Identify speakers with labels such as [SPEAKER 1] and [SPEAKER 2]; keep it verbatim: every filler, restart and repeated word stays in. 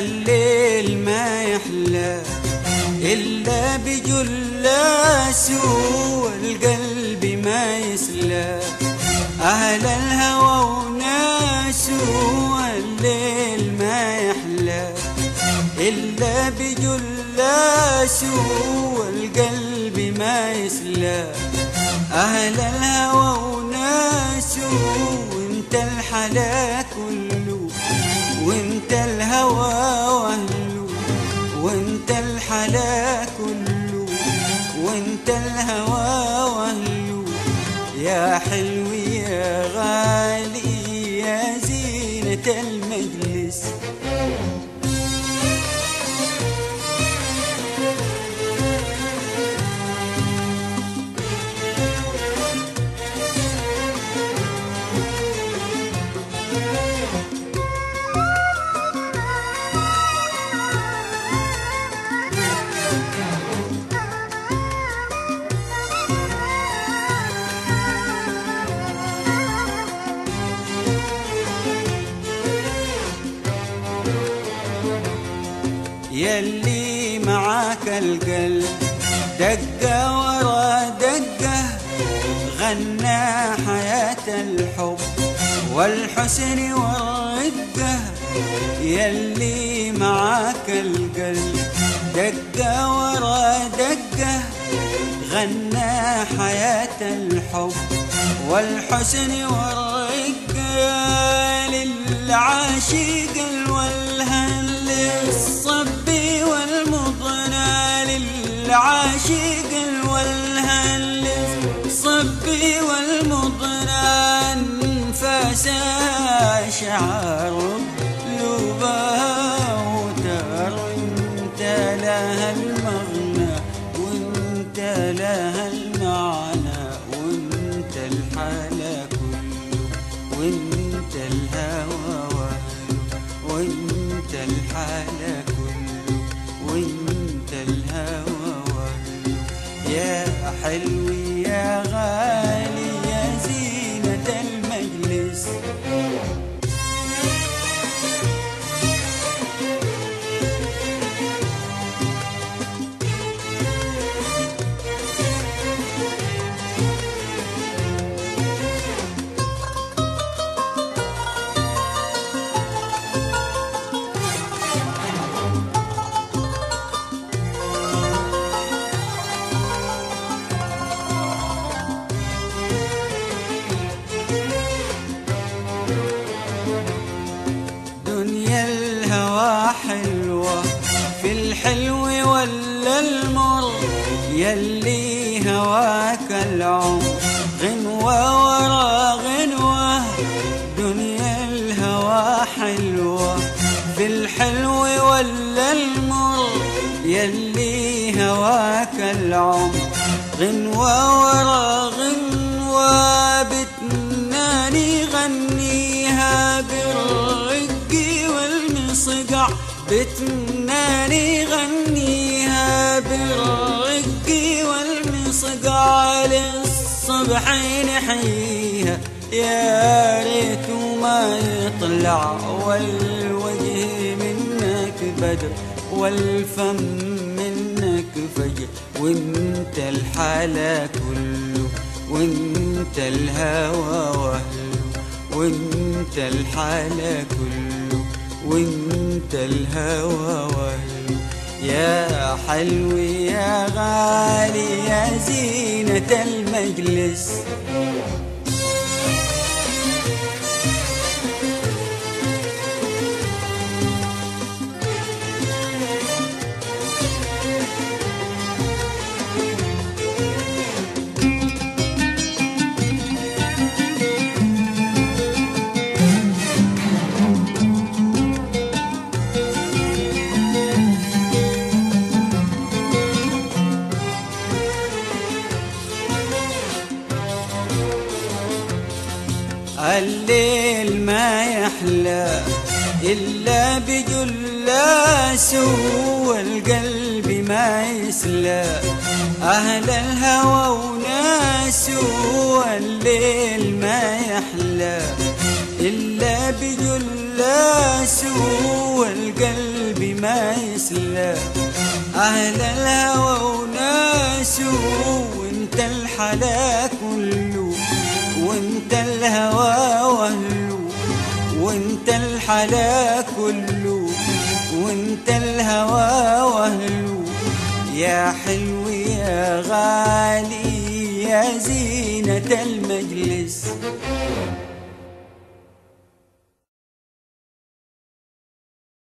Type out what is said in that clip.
[SPEAKER 1] الليل ما يحلى إلا بجلاس، والقلب ما يسلى أهل الهوى وناس. الليل ما يحلى إلا بجلاس، والقلب ما يسلى أهل الهوى وناس. وانت الحلا كله، وانت الهوى واهله، وانت الحلا كله، وانت الهوى واهله. يا حلو يا غالي يا زينة المجلس. يلي معاك القلب دقة ورا دقة، غنى حياة الحب والحسن والرقة. يلي معاك القلب دقة ورا دقة، غنى حياة الحب والحسن والرقة. للعاشق الولهان للصبي والمضنى، للعاشق الولهان للصبي والمضنى. انفاسا شعر لبها وتر، وانت لها المغنى وانت لها المعنى، وانت الحلا كله، وانت الهوى واهله، وانت الحلا كله، وانت الهوى واهله. يا حلو يا غالي يا زينة المجلس. حلوة في الحلو ولا المر، يلي هواك العمر غنوة ورا غنوة. دنيا الهوى حلوة في الحلو ولا المر، يلي هواك العمر غنوة ورا غنوة. بتناني غنيها بالرق والمصقع، بتناني غنيها بالرق والمصقع. للصبح نحييها يا ريت ما يطلع، والوجه منك بدر والفم منك فجر. وانت الحلا كله، وانت الهوى واهله، وانت الحلا كله، وانت الهوى واهله. يا حلو يا غالي يا زينة المجلس. الليل ما يحلى إلا بجلاس، والقلب ما يسلى أهل الهوى وناس. الليل ما يحلى إلا بجلاس، وناس والقلب ما يسلى. أهل الهوى وناس وانت الحلا كله، وانت الهوى واهله، وانت الحلا كله، وانت الهوى واهله. يا حلو يا غالي يا زينة المجلس،